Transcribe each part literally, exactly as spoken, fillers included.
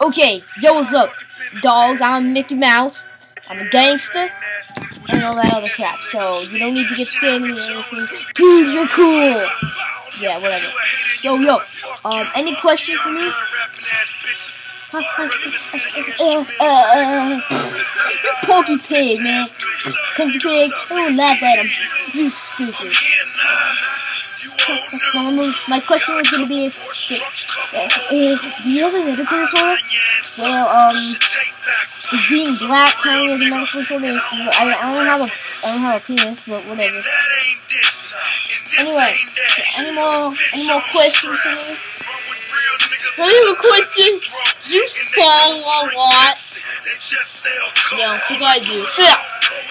Okay, yo, what's up, dogs? I'm Mickey Mouse. I'm a gangster and all that other crap. So you don't need to get scared or anything. Dude, you're cool. Yeah, whatever. So yo, um, any questions for me? uh, uh, uh, Pokey Pig, man. Pokey Pig. Don't laugh at him. You stupid. My question was gonna be, uh, uh, do you have a medical disorder? Well, um, is being black counting as a medical disorder? I, I don't have a, I don't have a penis, but whatever. Anyway, any more, any more questions for me? I have a question. Do you fall a lot? Yeah, because I do. Yeah.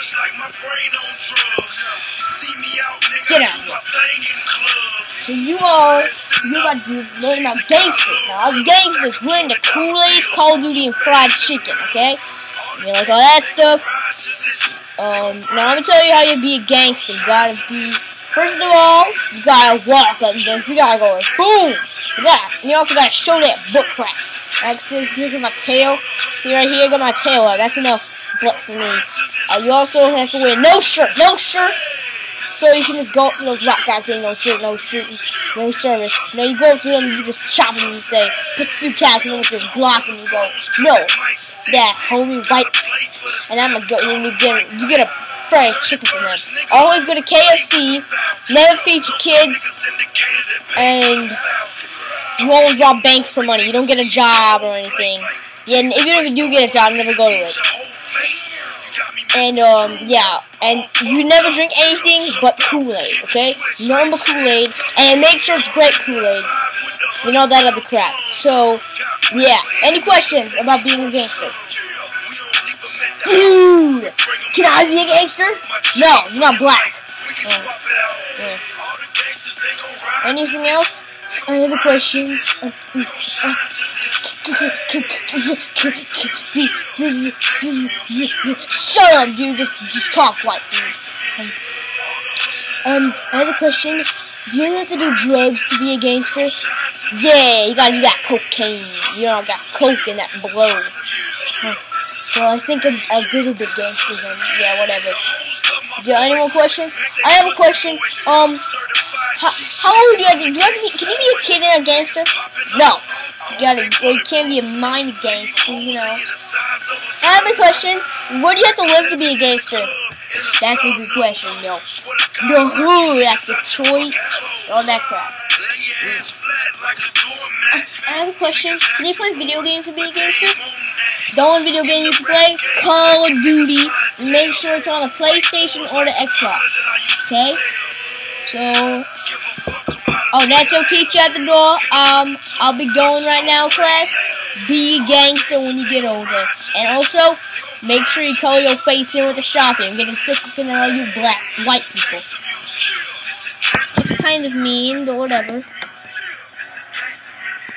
Get out of here. So you all, you got to learn about gangsters now. Gangsters, we're into Kool-Aid, Call of Duty, and fried chicken, okay? And you like all that stuff. Um, now I'm gonna tell you how you be a gangster. You gotta be, first of all, you gotta walk like this. You gotta go like, boom! You gotta, and you also gotta show that butt crack. Like, see, here's my tail. See right here, I got my tail out. That's enough butt for me. Uh, you also have to wear no shirt, no shirt. So you can just go up to those rock guys saying no shirt, no shirt, no service. Now you go up to them and you just chop them and say, put a few cats in them with this Glock and you go, no, that homie white. And I'm gonna go, and you get, you get a fried chicken from them. Always go to K F C, never feature kids, and you always rob banks for money. You don't get a job or anything. Yeah, and even if you do get a job, never go to it. And, um, yeah, and you never drink anything but Kool-Aid, okay? Nothing but Kool-Aid, and make sure it's great Kool-Aid. You know, that other crap. So, yeah. Any questions about being a gangster? Dude! Can I be a gangster? No, you're not black. Uh, yeah. Anything else? Any other questions? Uh, uh, Shut up, dude. Just, just talk like me. Um, I have a question. Do you have to do drugs to be a gangster? Yeah, you gotta do that cocaine. You know, I got coke in that blow. Huh. Well, I think I'm a good bit gangster then. Yeah, whatever. Do you have any more questions? I have a question. Um, how, how old do you have to, do you have to be, can you be a kid and a gangster? No. You gotta, well, you can't be a minor gangster, you know. I have a question. Where do you have to live to be a gangster? That's a good question, yo. The hood, like Detroit, all that crap. I have a question. Can you play video games to be a gangster? The only video game you can play, Call of Duty. Make sure it's on the PlayStation or the Xbox. Okay? So, oh, that's your teacher at the door. Um, I'll be going right now, class. Be a gangster when you get older. And also, make sure you color your face in with the Sharpie. I'm getting sick of all you black, white people. It's kind of mean, but whatever.